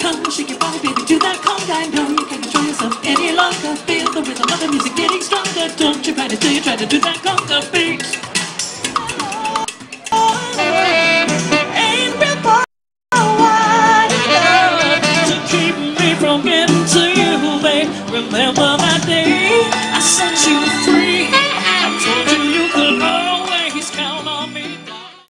tongue, shake your body, baby, do that conga. I know you can't control yourself any longer. Feel the rhythm of the music getting stronger. Don't you fight it till you try to do that conga beat. Ain't been for a while to keep me from getting to you, babe. Remember that day I set you free. I told you you could run.